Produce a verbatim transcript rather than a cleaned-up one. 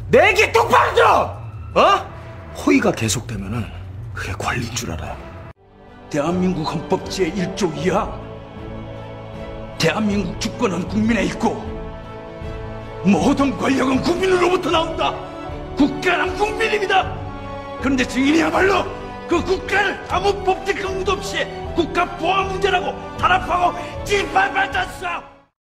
내 얘기 똑바로 들어! 어? 호의가 계속되면은 그게 권리인 줄 알아. 대한민국 헌법 제일 조 이 항 대한민국 주권은 국민에 있고 모든 권력은 국민으로부터 나온다. 국가는 국민입니다. 그런데 증인이야말로 그 국가를 아무 법적 근거도 없이 국가 보안 문제라고 탄압하고 짓밟았었어.